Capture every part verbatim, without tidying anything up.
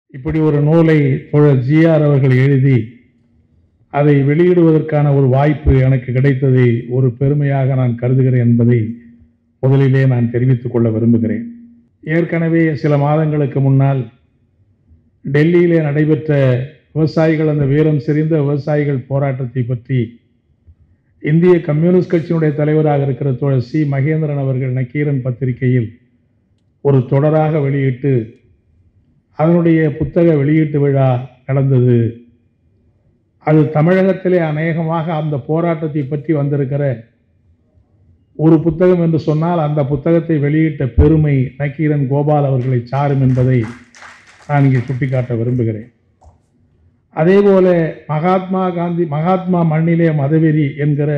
இப்படி ஒரு நூலை தோழர் ஜிஆர் அவர்கள் எழுதி அதை வெளியிடுவதற்கான ஒரு வாய்ப்பு எனக்கு கிடைத்ததை ஒரு பெருமையாக நான் கருதுகிறேன் என்பதை முதலிலே நான் தெரிவித்துக் கொள்ள விரும்புகிறேன். ஏற்கனவே சில மாதங்களுக்கு முன்னால் டெல்லியிலே நடைபெற்ற விவசாயிகள், அந்த வீரம் செறிந்த விவசாயிகள் போராட்டத்தை பற்றி இந்திய கம்யூனிஸ்ட் கட்சியினுடைய தலைவராக இருக்கிற தோழர் சி மகேந்திரன் அவர்கள் நக்கீரன் பத்திரிகையில் ஒரு தொடராக வெளியிட்டு அதனுடைய புத்தக வெளியீட்டு விழா நடந்தது. அது தமிழகத்திலே அநேகமாக அந்த போராட்டத்தை பற்றி வந்திருக்கிற ஒரு புத்தகம் என்று சொன்னால் அந்த புத்தகத்தை வெளியிட்ட பெருமை நக்கீரன் கோபால் அவர்களை சாரும் என்பதை நான் இங்கே சுட்டிக்காட்ட விரும்புகிறேன். அதேபோல மகாத்மா காந்தி மகாத்மா மண்ணிலே மதவெறி என்கிற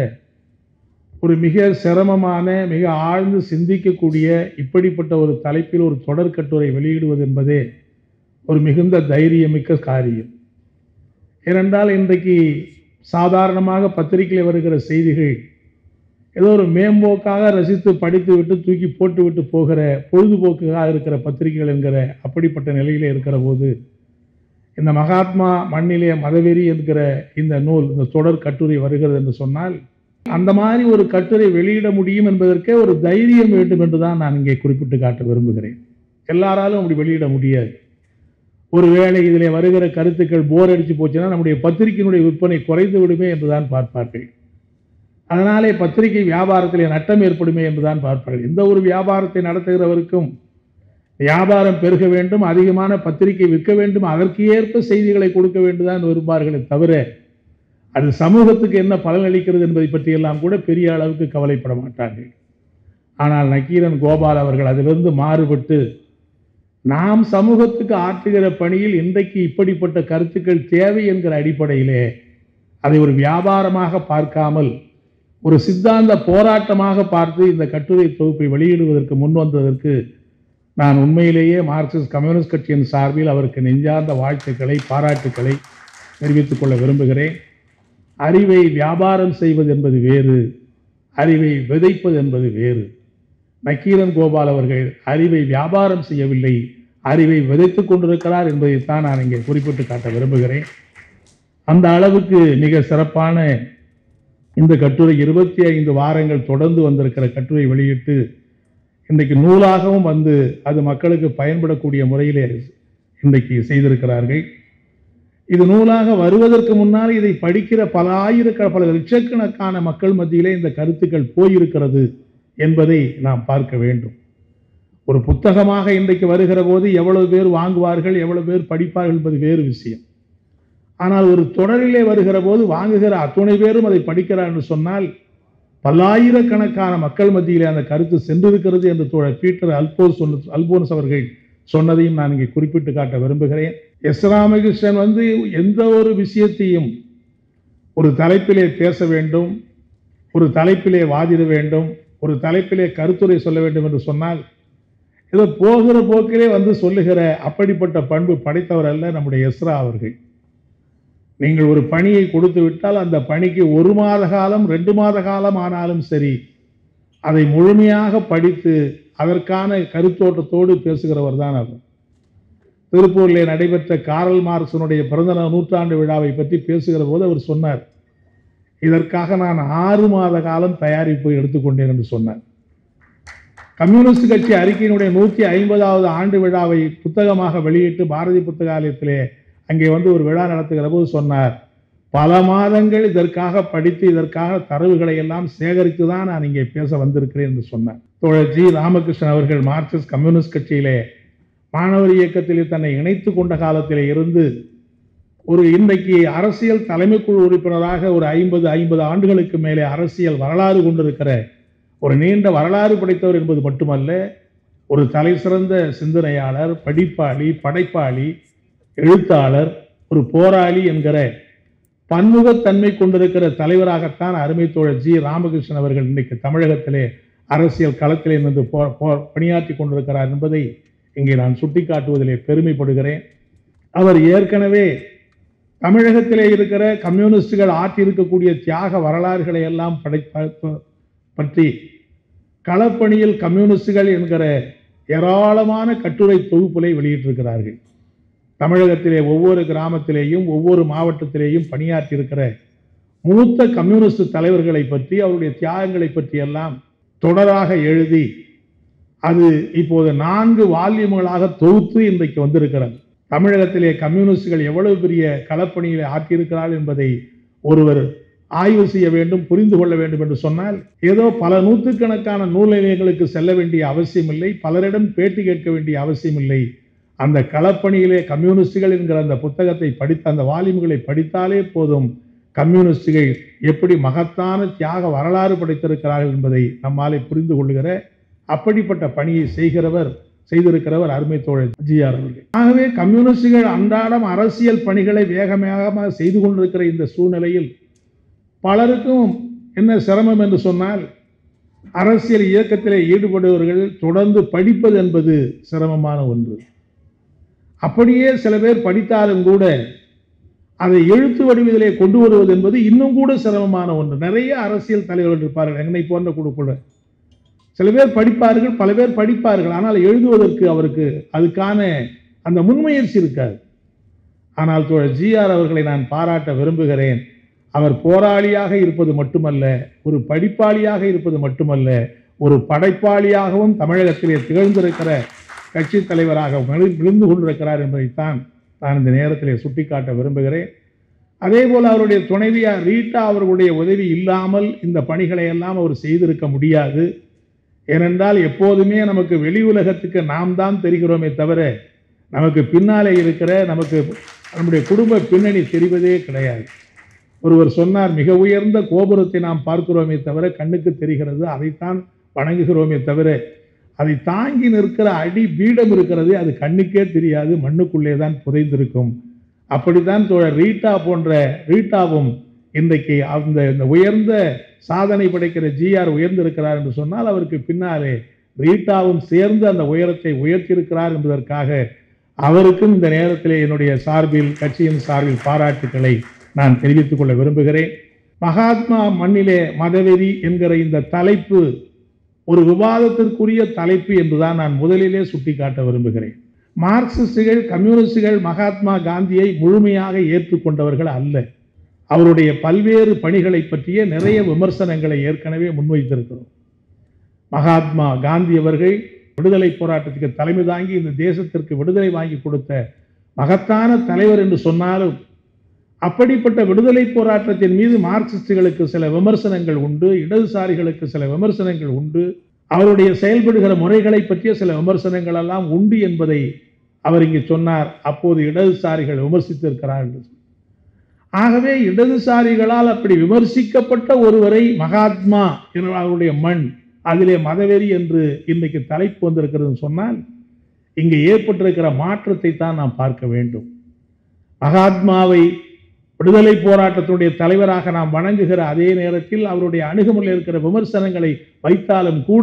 ஒரு மிக சிரமமான, மிக ஆழ்ந்து சிந்திக்கக்கூடிய இப்படிப்பட்ட ஒரு தலைப்பில் ஒரு தொடர் கட்டுரை வெளியிடுவது என்பதே ஒரு மிகுந்த தைரியமிக்க காரியம். ஏனென்றால் இன்றைக்கு சாதாரணமாக பத்திரிகையில் வருகிற செய்திகள் ஏதோ ஒரு மேம்போக்காக ரசித்து படித்து விட்டு தூக்கி போட்டு விட்டு போகிற பொழுதுபோக்காக இருக்கிற பத்திரிகைகள் என்கிற அப்படிப்பட்ட நிலையிலே இருக்கிற போது இந்த மகாத்மா மண்ணிலே மதவெறி என்கிற இந்த நூல், இந்த தொடர் கட்டுரை வருகிறது என்று சொன்னால் அந்த மாதிரி ஒரு கட்டுரை வெளியிட முடியும் என்பதற்கே ஒரு தைரியம் வேண்டும் என்றுதான் நான் இங்கே குறிப்பிட்டு காட்ட விரும்புகிறேன். எல்லாராலும் அப்படி வெளியிட முடியாது. ஒருவேளை இதில் வருகிற கருத்துக்கள் போர் அடிச்சு போச்சுன்னா நம்முடைய பத்திரிகையினுடைய விற்பனை குறைந்து விடுமே என்றுதான் பார்ப்பார்கள். அதனாலே பத்திரிகை வியாபாரத்திலே நட்டம் ஏற்படுமே என்றுதான் பார்ப்பார்கள். எந்த ஒரு வியாபாரத்தை நடத்துகிறவருக்கும் வியாபாரம் பெருக வேண்டும், அதிகமான பத்திரிகை விற்க வேண்டும், அதற்கு ஏற்ப செய்திகளை கொடுக்க வேண்டும்தான் விரும்பார்களே தவிர அது சமூகத்துக்கு என்ன பலன் அளிக்கிறது என்பதை பற்றி எல்லாம் கூட பெரிய அளவுக்கு கவலைப்பட மாட்டார்கள். ஆனால் நக்கீரன் கோபால் அவர்கள் அதிலிருந்து மாறுபட்டு நாம் சமூகத்துக்கு ஆற்றுகிற பணியில் இன்றைக்கு இப்படிப்பட்ட கருத்துக்கள் தேவை என்கிற அடிப்படையிலே அதை ஒரு வியாபாரமாக பார்க்காமல் ஒரு சித்தாந்த போராட்டமாக பார்த்து இந்த கட்டுரை தொகுப்பை வெளியிடுவதற்கு முன் வந்ததற்கு நான் உண்மையிலேயே மார்க்சிஸ்ட் கம்யூனிஸ்ட் கட்சியின் சார்பில் அவருக்கு நெஞ்சார்ந்த வாழ்த்துக்களை, பாராட்டுக்களை தெரிவித்துக் கொள்ள விரும்புகிறேன். அறிவை வியாபாரம் செய்வது என்பது வேறு, அறிவை விதைப்பது என்பது வேறு. நக்கீரன் கோபால் அவர்கள் அறிவை வியாபாரம் செய்யவில்லை, அறிவை விதைத்துக் கொண்டிருக்கிறார் என்பதைத்தான் நான் இங்கே குறிப்பிட்டு காட்ட விரும்புகிறேன். அந்த அளவுக்கு மிக சிறப்பான இந்த கட்டுரை இருபத்தி ஐந்து வாரங்கள் தொடர்ந்து வந்திருக்கிற கட்டுரை வெளியிட்டு இன்றைக்கு நூலாகவும் வந்து அது மக்களுக்கு பயன்படக்கூடிய முறையிலே இன்றைக்கு செய்திருக்கிறார்கள். இது நூலாக வருவதற்கு முன்னால் இதை படிக்கிற பல ஆயிரக்க பல லட்சக்கணக்கான மக்கள் மத்தியிலே இந்த கருத்துக்கள் போயிருக்கிறது என்பதை நாம் பார்க்க வேண்டும். ஒரு புத்தகமாக இன்றைக்கு வருகிற போது எவ்வளவு பேர் வாங்குவார்கள், எவ்வளவு பேர் படிப்பார்கள் என்பது வேறு விஷயம். ஆனால் ஒரு தொடரிலே வருகிற போது வாங்குகிற அத்துணை பேரும் அதை படிக்கிறார் என்று சொன்னால் பல்லாயிரக்கணக்கான மக்கள் மத்தியிலே அந்த கருத்து சென்றிருக்கிறது என்று தோழர் பீட்டர் அல்போன்ஸ் சொன்ன அல்போன்ஸ் அவர்கள் சொன்னதையும் நான் இங்கே குறிப்பிட்டு காட்ட விரும்புகிறேன். எஸ் ராமகிருஷ்ணன் வந்து எந்த ஒரு விஷயத்தையும் ஒரு தலைப்பிலே பேச வேண்டும், ஒரு தலைப்பிலே வாதிட வேண்டும், ஒரு தலைப்பிலே கருத்துரை சொல்ல வேண்டும் என்று சொன்னால் ஏதோ போகிற போக்கிலே வந்து சொல்லுகிற அப்படிப்பட்ட பண்பு படைத்தவர் அல்ல நம்முடைய எஸ்ரா அவர்கள். நீங்கள் ஒரு பணியை கொடுத்து விட்டால் அந்த பணிக்கு ஒரு மாத காலம், ரெண்டு மாத காலம் ஆனாலும் சரி அதை முழுமையாக படித்து அதற்கான கருத்தோட்டத்தோடு பேசுகிறவர் தான் அவர். திருப்பூரிலே நடைபெற்ற காரல் மார்க்ஸனுடைய பிறந்த நூற்றாண்டு விழாவை பற்றி பேசுகிற போது அவர் சொன்னார், இதற்காக நான் ஆறு மாத காலம் தயாரிப்பு எடுத்துக்கொண்டேன் என்று சொன்னார். கம்யூனிஸ்ட் கட்சி அறிக்கையினுடைய நூற்றி ஐம்பதாவது ஆண்டு விழாவை புத்தகமாக வெளியிட்டு பாரதி புத்தகாலயத்திலே அங்கே வந்து ஒரு விழா நடத்துகிற போது சொன்னார், பல மாதங்கள் இதற்காக படித்து இதற்காக தரவுகளை எல்லாம் சேகரித்து தான் நான் இங்கே பேச வந்திருக்கிறேன் என்று சொன்னார். தோழர் ஜி ராமகிருஷ்ணன் அவர்கள் மார்க்சிஸ்ட் கம்யூனிஸ்ட் கட்சியிலே மாணவர் இயக்கத்திலே தன்னை இணைத்து கொண்ட காலத்திலே இருந்து ஒரு இன்றைக்கு அரசியல் தலைமைக்குழு உறுப்பினராக ஒரு ஐம்பது ஐம்பது ஆண்டுகளுக்கு மேலே அரசியல் வரலாறு கொண்டிருக்கிற ஒரு நீண்ட வரலாறு படைத்தவர் என்பது மட்டுமல்ல, ஒரு தலை சிறந்த சிந்தனையாளர், படிப்பாளி, படைப்பாளி, எழுத்தாளர், ஒரு போராளி என்கிற பன்முகத்தன்மை கொண்டிருக்கிற தலைவராகத்தான் அருமை தோழர் ஜி ராமகிருஷ்ணன் அவர்கள் இன்றைக்கு தமிழகத்திலே அரசியல் களத்திலே நின்று பணியாற்றி கொண்டிருக்கிறார் என்பதை இங்கே நான் சுட்டிக்காட்டுவதிலே பெருமைப்படுகிறேன். அவர் ஏற்கனவே தமிழகத்திலே இருக்கிற கம்யூனிஸ்டுகள் ஆற்றியிருக்கக்கூடிய தியாக வரலாறுகளை எல்லாம் படை பற்றி களப்பணியில் கம்யூனிஸ்டுகள் என்கிற ஏராளமான கட்டுரை தொகுப்புகளை வெளியிட்டிருக்கிறார்கள். தமிழகத்திலே ஒவ்வொரு கிராமத்திலேயும் ஒவ்வொரு மாவட்டத்திலேயும் பணியாற்றி இருக்கிற மூத்த கம்யூனிஸ்ட் தலைவர்களை பற்றி அவருடைய தியாகங்களை பற்றி எல்லாம் தொடராக எழுதி அது இப்போது நான்கு வால்யூம்களாக தொகுத்து இன்றைக்கு வந்திருக்கிறது. தமிழகத்திலே கம்யூனிஸ்டுகள் எவ்வளவு பெரிய களப்பணிகளை ஆற்றியிருக்கிறார்கள் என்பதை ஒருவர் ஆய்வு செய்ய வேண்டும், புரிந்து கொள்ள வேண்டும் என்று சொன்னால் ஏதோ பல நூற்றுக்கணக்கான நூல் நிலையங்களுக்கு செல்ல வேண்டிய அவசியம் இல்லை, பலரிடம் பேட்டி கேட்க வேண்டிய அவசியம் இல்லை. அந்த களப்பணியிலே கம்யூனிஸ்டுகள் என்கிற அந்த புத்தகத்தை படித்த அந்த வால்யூம்களை படித்தாலே போதும் கம்யூனிஸ்டுகள் எப்படி மகத்தான தியாக வரலாறு படைத்திருக்கிறார்கள் என்பதை நம்மாலே புரிந்து கொள்ளுகிற அப்படிப்பட்ட பணியை செய்கிறவர் செய்திருக்கிறவர் அருமை தோழர் ஜிஆர் அவர்கள். ஆகவே கம்யூனிஸ்டுகள் அன்றாடம் அரசியல் பணிகளை வேகமாக செய்து கொண்டிருக்கிற இந்த சூழ்நிலையில் பலருக்கும் என்ன சிரமம் என்று சொன்னால், அரசியல் இயக்கத்திலே ஈடுபடுபவர்கள் தொடர்ந்து படிப்பது என்பது சிரமமான ஒன்று. அப்படியே சில பேர் படித்தாலும் கூட அதை எழுத்து வடிவத்திலே கொண்டு வருவது என்பது இன்னும் கூட சிரமமான ஒன்று. நிறைய அரசியல் தலைவர்கள் இருப்பார்கள், என்னை போன்ற குழுக்குள்ள சில பேர் படிப்பார்கள், பல பேர் படிப்பார்கள், ஆனால் எழுதுவதற்கு அவருக்கு அதுக்கான அந்த முன்முயற்சி இருக்காது. ஆனால் தோழர் ஜிஆர் அவர்களை நான் பாராட்ட விரும்புகிறேன். அவர் போராளியாக இருப்பது மட்டுமல்ல, ஒரு படிப்பாளியாக இருப்பது மட்டுமல்ல, ஒரு படைப்பாளியாகவும் தமிழகத்திலே திகழ்ந்திருக்கிற கட்சி தலைவராக விழுந்து கொண்டிருக்கிறார் என்பதைத்தான் நான் இந்த நேரத்திலே சுட்டிக்காட்ட விரும்புகிறேன். அதே போல அவருடைய துணைவியார் ரீட்டா அவர்களுடைய உதவி இல்லாமல் இந்த பணிகளை எல்லாம் அவர் செய்திருக்க முடியாது. ஏனென்றால் எப்போதுமே நமக்கு வெளி உலகத்துக்கு நாம் தான் தெரிகிறோமே தவிர நமக்கு பின்னாலே இருக்கிற நமக்கு நம்முடைய குடும்ப பின்னணி தெரிவதே கிடையாது. ஒருவர் சொன்னார், மிக உயர்ந்த கோபுரத்தை நாம் பார்க்கிறோமே தவிர கண்ணுக்கு தெரிகிறது, அதைத்தான் வணங்குகிறோமே தவிர அதை தாங்கி நிற்கிற அடி பீடம் இருக்கிறது, அது கண்ணுக்கே தெரியாது, மண்ணுக்குள்ளே தான் புதைந்திருக்கும். அப்படித்தான் தோழர் ரீட்டா போன்ற ரீட்டாவும் இன்றைக்கு அந்த இந்த உயர்ந்த சாதனை படைக்கிற ஜிஆர் உயர்ந்திருக்கிறார் என்று சொன்னால் அவருக்கு பின்னாலே ரீட்டாவும் சேர்ந்து அந்த உயரத்தை உயர்த்தியிருக்கிறார் என்பதற்காக அவருக்கும் இந்த நேரத்திலே என்னுடைய சார்பில் கட்சியின் சார்பில் பாராட்டுக்களை நான் தெரிவித்துக் கொள்ள விரும்புகிறேன். மகாத்மா மண்ணிலே மதவெறி என்கிற இந்த தலைப்பு ஒரு விவாதத்திற்குரிய தலைப்பு என்றுதான் நான் முதலிலே சுட்டிக்காட்ட விரும்புகிறேன். மார்க்சிஸ்டுகள் கம்யூனிஸ்டுகள் மகாத்மா காந்தியை முழுமையாக ஏற்றுக்கொண்டவர்கள் அல்ல. அவருடைய பல்வேறு பணிகளை பற்றிய நிறைய விமர்சனங்களை ஏற்கனவே முன்வைத்திருக்கிறோம். மகாத்மா காந்தி அவர்கள் விடுதலை போராட்டத்துக்கு தலைமை தாங்கி இந்த தேசத்திற்கு விடுதலை வாங்கி கொடுத்த மகத்தான தலைவர் என்று சொன்னாலும் அப்படிப்பட்ட விடுதலை போராட்டத்தின் மீது மார்க்சிஸ்டுகளுக்கு சில விமர்சனங்கள் உண்டு, இடதுசாரிகளுக்கு சில விமர்சனங்கள் உண்டு, அவருடைய செயல்படுகிற முறைகளை பற்றிய சில விமர்சனங்கள் எல்லாம் உண்டு என்பதை அவர் இங்கு சொன்னார். அப்போது இடதுசாரிகள் விமர்சித்திருக்கிறார்கள். ஆகவே இடதுசாரிகளால் அப்படி விமர்சிக்கப்பட்ட ஒருவரை மகாத்மா அவருடைய மண் அதிலே மதவெறி என்று இன்றைக்கு தலைப்பு வந்திருக்கிறது சொன்னால் இங்கு ஏற்பட்டிருக்கிற மாற்றத்தை தான் நாம் பார்க்க வேண்டும். மகாத்மாவை விடுதலை போராட்டத்தினுடைய தலைவராக நாம் வணங்குகிற அதே நேரத்தில் அவருடைய அணுகுமுறையில் இருக்கிற விமர்சனங்களை வைத்தாலும் கூட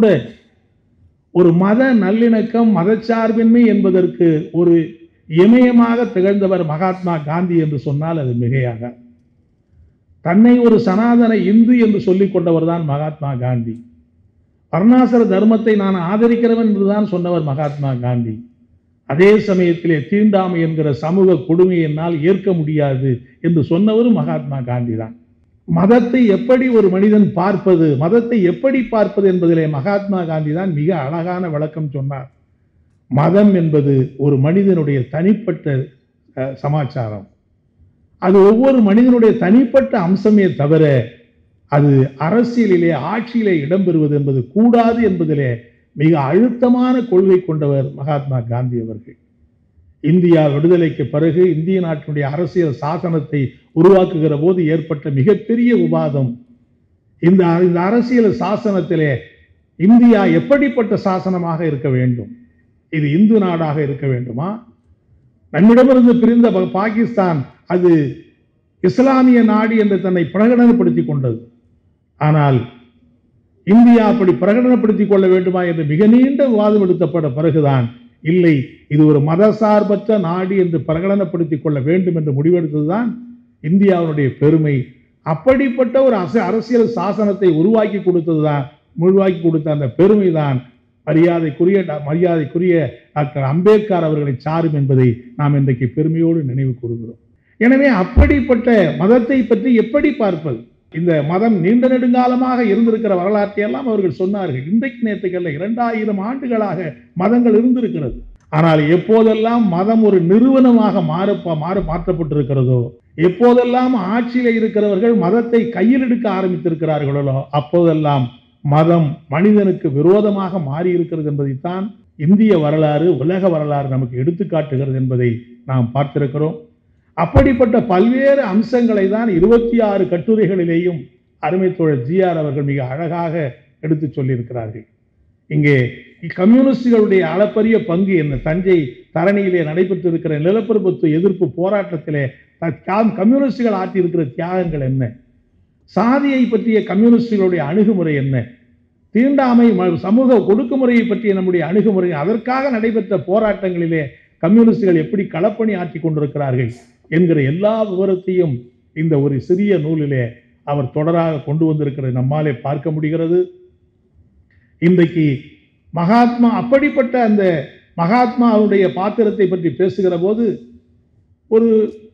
ஒரு மத நல்லிணக்கம் மதச்சார்பின்மை என்பதற்கு ஒரு இமயமாக திகழ்ந்தவர் மகாத்மா காந்தி என்று சொன்னால் அது மிகையாக. தன்னை ஒரு சனாதன இந்து என்று சொல்லிக் கொண்டவர் தான் மகாத்மா காந்தி. வர்ணாசிர தர்மத்தை நான் ஆதரிக்கிறவன் என்றுதான் சொன்னவர் மகாத்மா காந்தி. அதே சமயத்திலே தீண்டாமை என்கிற சமூக கொடுமையை என்னால் ஏற்க முடியாது என்று சொன்னவரும் மகாத்மா காந்தி தான். மதத்தை எப்படி ஒரு மனிதன் பார்ப்பது, மதத்தை எப்படி பார்ப்பது என்பதிலே மகாத்மா காந்தி தான் மிக அழகான விளக்கம் சொன்னார். மதம் என்பது ஒரு மனிதனுடைய தனிப்பட்ட சமாச்சாரம், அது ஒவ்வொரு மனிதனுடைய தனிப்பட்ட அம்சமே தவிர அது அரசியலிலே ஆட்சியிலே இடம்பெறுவது என்பது கூடாது என்பதிலே மிக அழுத்தமான கொள்கை கொண்டவர் மகாத்மா காந்தி அவர்கள். இந்தியா விடுதலைக்கு பிறகு இந்திய நாட்டினுடைய அரசியல் சாசனத்தை உருவாக்குகிற போது ஏற்பட்ட மிகப்பெரிய விவாதம் இந்த இந்த அரசியல் சாசனத்திலே இந்தியா எப்படிப்பட்ட சாசனமாக இருக்க வேண்டும், இது இந்து நாடாக இருக்க வேண்டுமா, நம்மிடமிருந்து பிரிந்த பாகிஸ்தான் அது இஸ்லாமிய நாடு என்று தன்னை பிரகடனப்படுத்திக் கொண்டது. ஆனால் இந்தியா அப்படி பிரகடனப்படுத்திக் கொள்ள வேண்டுமா என்று மிக நீண்ட விவாதம் எடுத்தப்பட்ட பிறகுதான் இல்லை, இது ஒரு மதசார்பற்ற நாடு என்று பிரகடனப்படுத்திக் கொள்ள வேண்டும் என்று முடிவெடுத்ததுதான் இந்தியாவுடைய பெருமை. அப்படிப்பட்ட ஒரு அரசியல் சாசனத்தை உருவாக்கி கொடுத்ததுதான் உருவாக்கி கொடுத்த அந்த பெருமை தான் மரியாதைக்குரிய மரியாதைக்குரிய டாக்டர் அம்பேத்கர் அவர்களை சாரும் என்பதை நாம் இன்றைக்கு பெருமையோடு நினைவு கூறுகிறோம். எனவே அப்படிப்பட்ட மதத்தை பற்றி எப்படி பார்ப்பது? இந்த மதம் நீண்ட நெடுங்காலமாக இருந்திருக்கிற வரலாற்றை எல்லாம் அவர்கள் சொன்னார்கள். இன்றைக்கு நேற்றுக்கல்ல, இரண்டாயிரம் ஆண்டுகளாக மதங்கள் இருந்திருக்கிறது. ஆனால் எப்போதெல்லாம் மதம் ஒரு நிறுவனமாக மாற மாற மாற்றப்பட்டிருக்கிறதோ, எப்போதெல்லாம் ஆட்சியில இருக்கிறவர்கள் மதத்தை கையில் எடுக்க ஆரம்பித்திருக்கிறார்களோ, அப்போதெல்லாம் மதம் மனிதனுக்கு விரோதமாக மாறி இருக்கிறது என்பதைத்தான் இந்திய வரலாறு, உலக வரலாறு நமக்கு எடுத்துக்காட்டுகிறது என்பதை நாம் பார்த்திருக்கிறோம். அப்படிப்பட்ட பல்வேறு அம்சங்களை தான் இருபத்தி ஆறு கட்டுரைகளிலேயும் அருமை தோழர் ஜி ஆர் அவர்கள் மிக அழகாக எடுத்து சொல்லியிருக்கிறார்கள். இங்கே கம்யூனிஸ்டுகளுடைய அளப்பரிய பங்கு என்ன? தஞ்சை தரணியிலே நடைபெற்றிருக்கிற நிலப்பிரபுத்துவ எதிர்ப்பு போராட்டத்திலே கம்யூனிஸ்டுகள் ஆற்றியிருக்கிற தியாகங்கள் என்ன? சாதியை பற்றிய கம்யூனிஸ்டுகளுடைய அணுகுமுறை என்ன? தீண்டாமை சமூக ஒடுக்குமுறையை பற்றிய நம்முடைய அணுகுமுறை, அதற்காக நடைபெற்ற போராட்டங்களிலே கம்யூனிஸ்டுகள் எப்படி களப்பணி ஆற்றி கொண்டிருக்கிறார்கள் என்கிற எல்லா விவரத்தையும் இந்த ஒரு சிறிய நூலிலே அவர் தொடராக கொண்டு வந்திருக்கிறது நம்மாலே பார்க்க முடிகிறது. இன்றைக்கு மகாத்மா, அப்படிப்பட்ட அந்த மகாத்மாவுடைய பாத்திரத்தை பற்றி பேசுகிற போது, ஒரு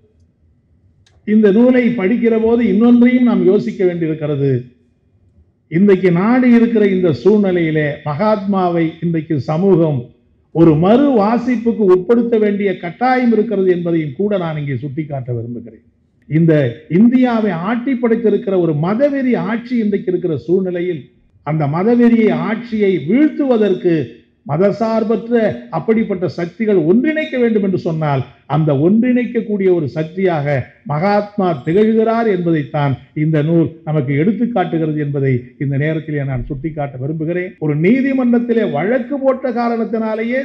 இந்த நூலை படிக்கிற போது இன்னொன்றையும் நாம் யோசிக்க வேண்டியிருக்கிறது. இன்றைக்கு நாடு இருக்கிற இந்த சூழ்நிலையிலே மகாத்மாவை இன்றைக்கு சமூகம் ஒரு மறு வாசிப்புக்கு உட்படுத்த வேண்டிய கட்டாயம் இருக்கிறது என்பதையும் கூட நான் இங்கே சுட்டிக்காட்ட விரும்புகிறேன். இந்த இந்தியாவை ஆட்டி படைத்திருக்கிற ஒரு மதவெறி ஆட்சி இன்றைக்கு இருக்கிற சூழ்நிலையில் அந்த மதவெறியை ஆட்சியை வீழ்த்துவதற்கு மதசார்பற்ற அப்படிப்பட்ட சக்திகள் ஒன்றிணைக்க வேண்டும் என்று சொன்னால் அந்த ஒன்றிணைக்கக்கூடிய ஒரு சக்தியாக மகாத்மா திகழ்கிறார் என்பதைத்தான் இந்த நூல் நமக்கு எடுத்து காட்டுகிறது என்பதை இந்த நேரத்திலே நான் சுட்டிக்காட்ட விரும்புகிறேன். ஒரு நீதிமன்றத்திலே வழக்கு போட்ட காரணத்தினாலேயே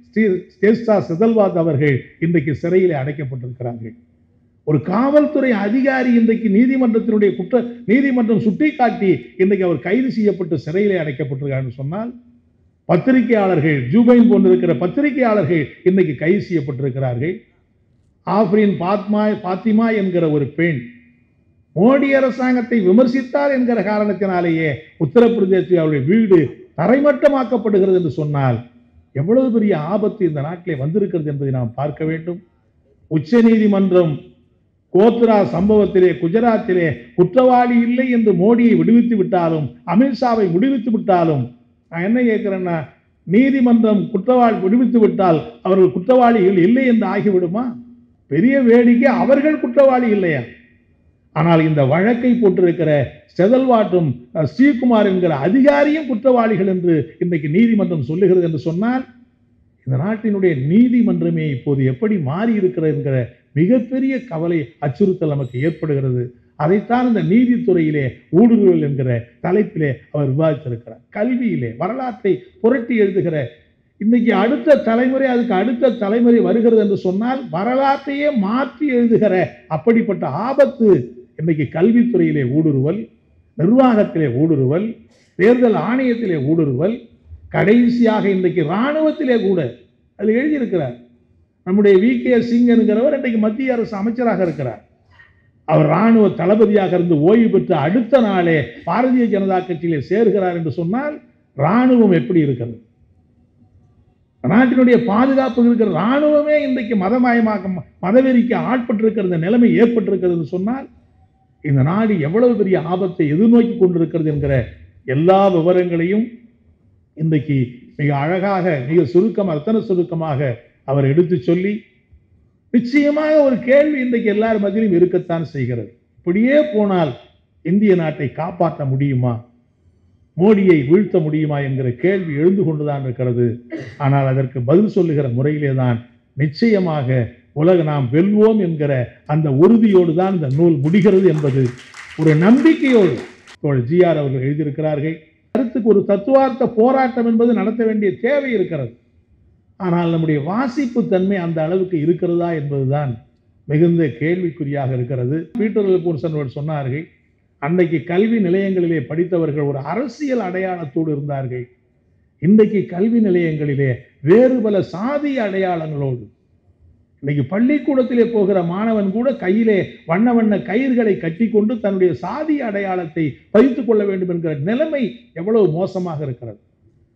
ஸ்ரீ செதல்வாத் அவர்கள் இன்றைக்கு சிறையிலே அடைக்கப்பட்டிருக்கிறார்கள். ஒரு காவல்துறை அதிகாரி இன்றைக்கு நீதிமன்றத்தினுடைய குற்ற நீதிமன்றம் சுட்டிக்காட்டி இன்றைக்கு அவர் கைது செய்யப்பட்டு சிறையிலே அடைக்கப்பட்டிருக்கிறார் சொன்னால், பத்திரிகையாளர்கள் ஜூபைன் போன்றிருக்கிற பத்திரிகையாளர்கள் இன்னைக்கு கைது செய்யப்பட்டிருக்கிறார்கள். ஆஃப்ரின் பாத்மா பாத்திமா என்கிற ஒரு பெண் மோடி அரசாங்கத்தை விமர்சித்தார் என்கிற காரணத்தினாலேயே உத்தரப்பிரதேசத்தில் அவருடைய வீடு தரைமட்டமாக்கப்படுகிறது என்று சொன்னால் எவ்வளவு பெரிய ஆபத்து இந்த நாட்டிலே வந்திருக்கிறது என்பதை நாம் பார்க்க வேண்டும். உச்ச நீதிமன்றம் கோத்ரா சம்பவத்திலே குஜராத்திலே குற்றவாளி இல்லை என்று மோடியை விடுவித்து விட்டாலும், அமித்ஷாவை விடுவித்து விட்டாலும், நான் என்ன கேட்கிறேன்னா, நீதிமன்றம் குற்றவாளி விடுவித்து விட்டால் அவர்கள் குற்றவாளிகள் இல்லை என்று ஆகிவிடுமா? பெரிய வேடிக்கை, அவர்கள் குற்றவாளி இல்லையா? ஆனால் இந்த வழக்கை போட்டிருக்கிற செதல்வாட்டும் ஸ்ரீகுமார் என்கிற அதிகாரியும் குற்றவாளிகள் என்று இன்றைக்கு நீதிமன்றம் சொல்லுகிறது என்று சொன்னால், இந்த நாட்டினுடைய நீதிமன்றமே இப்போது எப்படி மாறி இருக்கிறது என்கிற மிகப்பெரிய கவலை, அச்சுறுத்தல் நமக்கு ஏற்படுகிறது. அதைத்தான் இந்த நீதித்துறையிலே ஊடுருவல் என்கிற தலைப்பிலே அவர் விவாதித்திருக்கிறார். கல்வியிலே வரலாற்றை புரட்டி எழுதுகிற இன்னைக்கு அடுத்த தலைமுறை, அதுக்கு அடுத்த தலைமுறை வருகிறது என்று சொன்னால் வரலாற்றையே மாற்றி எழுதுகிற அப்படிப்பட்ட ஆபத்து இன்னைக்கு கல்வித்துறையிலே ஊடுருவல், நிர்வாகத்திலே ஊடுருவல், தேர்தல் ஆணையத்திலே ஊடுருவல், கடைசியாக இன்றைக்கு இராணுவத்திலே கூட அது எழுதியிருக்கிறார். நம்முடைய வி கே சிங் என்கிறவர் இன்றைக்கு மத்திய அரசு அமைச்சராக இருக்கிறார். அவர் இராணுவ தளபதியாக இருந்து ஓய்வு பெற்று அடுத்த நாளே பாரதிய ஜனதா கட்சியிலே சேர்கிறார் என்று சொன்னால் இராணுவம் எப்படி இருக்கிறது? நாட்டினுடைய பாதுகாப்பு இருக்கிற இராணுவமே இன்றைக்கு மதமயமாக மதவெறிக்கு ஆட்பட்டிருக்கிற நிலைமை ஏற்பட்டிருக்கிறது என்று சொன்னால் இந்த நாடு எவ்வளவு பெரிய ஆபத்தை எதிர்நோக்கி கொண்டிருக்கிறது என்கிற எல்லா விவரங்களையும் இன்றைக்கு மிக அழகாக, மிக சுருக்கமாக, அத்தனை சுருக்கமாக அவர் எடுத்து சொல்லி, நிச்சயமாக ஒரு கேள்வி இன்றைக்கு எல்லார் மத்தியிலும் இருக்கத்தான் செய்கிறது. இப்படியே போனால் இந்திய நாட்டை காப்பாற்ற முடியுமா, மோடியை வீழ்த்த முடியுமா என்கிற கேள்வி எழுந்து கொண்டுதான் இருக்கிறது. ஆனால் அதற்கு பதில் சொல்லுகிற முறையிலே தான் நிச்சயமாக உலக நாம் வெல்வோம் என்கிற அந்த உறுதியோடு தான் இந்த நூல் முடிகிறது என்பது ஒரு நம்பிக்கையோடு ஜி ஆர் அவர்கள் எழுதியிருக்கிறார்கள். கருத்துக்கு ஒரு தத்துவார்த்த போராட்டம் என்பது நடத்த வேண்டிய தேவை இருக்கிறது. ஆனால் நம்முடைய வாசிப்பு தன்மை அந்த அளவுக்கு இருக்கிறதா என்பதுதான் மிகுந்த கேள்விக்குறியாக இருக்கிறது. பீட்டர் எல்பூர்சன் சொன்னார்கள், அன்றைக்கு கல்வி நிலையங்களிலே படித்தவர்கள் ஒரு அரசியல் அடையாளத்தோடு இருந்தார்கள். இன்றைக்கு கல்வி நிலையங்களிலே வேறு பல சாதி அடையாளங்களோடு, இன்னைக்கு பள்ளிக்கூடத்திலே போகிற மாணவன் கூட கையிலே வண்ண வண்ண கயிர்களை கட்டி கொண்டு தன்னுடைய சாதி அடையாளத்தை பதித்துக் கொள்ள வேண்டும் என்கிற நிலைமை எவ்வளவு மோசமாக இருக்கிறது.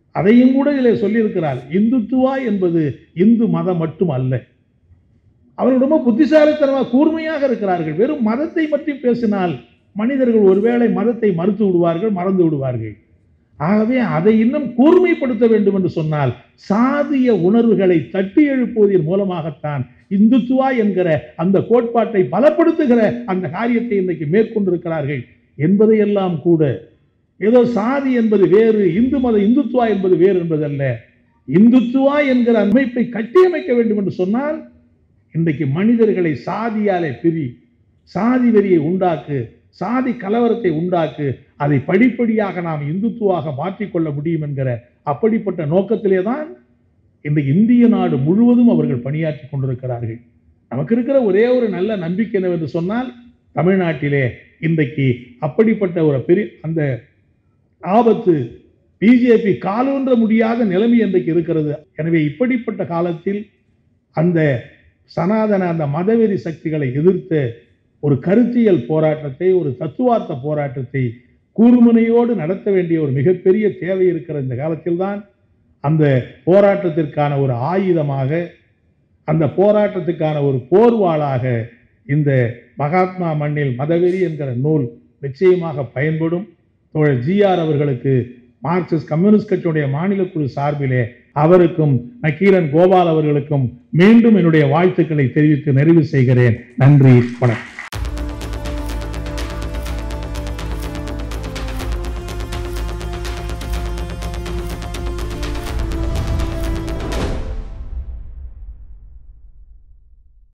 அதையும் கூட இதில் சொல்லியிருக்கிறார். இந்துத்துவா என்பது இந்து மதம் மட்டும் அல்ல. அவர்கள் ரொம்ப புத்திசாலித்தனமாக கூர்மையாக இருக்கிறார்கள். வெறும் மதத்தை மட்டும் பேசினால் மனிதர்கள் ஒருவேளை மதத்தை மறுத்து விடுவார்கள், மறந்து விடுவார்கள். ஆகவே அதை இன்னும் கூர்மைப்படுத்த வேண்டும் என்று சொன்னால் சாதிய உணர்வுகளை தட்டி எழுப்புவதன் மூலமாகத்தான் இந்துத்துவா என்கிற அந்த கோட்பாட்டை பலப்படுத்துகிற அந்த காரியத்தை இன்றைக்கு மேற்கொண்டிருக்கிறார்கள் என்பதையெல்லாம் கூட ஏதோ சாதி என்பது வேறு, இந்து மத இந்துத்துவா என்பது வேறு என்பதல்ல. இந்துத்துவா என்கிற அமைப்பை கட்டியமைக்க வேண்டும் என்று சொன்னால் இன்றைக்கு மனிதர்களை சாதியாலே பிரி, சாதி வெறியை உண்டாக்கு, சாதி கலவரத்தை உண்டாக்கு, அதை படிப்படியாக நாம் இந்துத்துவாக மாற்றிக்கொள்ள முடியும் என்கிற அப்படிப்பட்ட நோக்கத்திலே தான் இந்த இந்திய நாடு முழுவதும் அவர்கள் பணியாற்றி கொண்டிருக்கிறார்கள். நமக்கு இருக்கிற ஒரே ஒரு நல்ல நம்பிக்கை என்னவென்று சொன்னால் தமிழ்நாட்டிலே இன்றைக்கு அப்படிப்பட்ட ஒரு பெரிய அந்த ஆபத்து பிஜேபி காலூன்ற முடியாத நிலைமை இன்றைக்கு இருக்கிறது. எனவே இப்படிப்பட்ட காலத்தில் அந்த சனாதன அந்த மதவெறி சக்திகளை எதிர்த்து ஒரு கருத்தியல் போராட்டத்தை, ஒரு தத்துவார்த்த போராட்டத்தை கூர்முனையோடு நடத்த வேண்டிய ஒரு மிகப்பெரிய தேவை இருக்கிற இந்த காலத்தில் தான் அந்த போராட்டத்திற்கான ஒரு ஆயுதமாக, அந்த போராட்டத்துக்கான ஒரு போர்வாளாக இந்த மகாத்மா மண்ணில் மதவெறி என்கிற நூல் நிச்சயமாக பயன்படும். தோழர் ஜிஆர் அவர்களுக்கு மார்க்சிஸ்ட் கம்யூனிஸ்ட் கட்சியுடைய மாநில குழு சார்பிலே அவருக்கும் நக்கீரன் கோபால் அவர்களுக்கும் மீண்டும் என்னுடைய வாழ்த்துக்களை தெரிவித்து நிறைவு செய்கிறேன். நன்றி, வணக்கம்.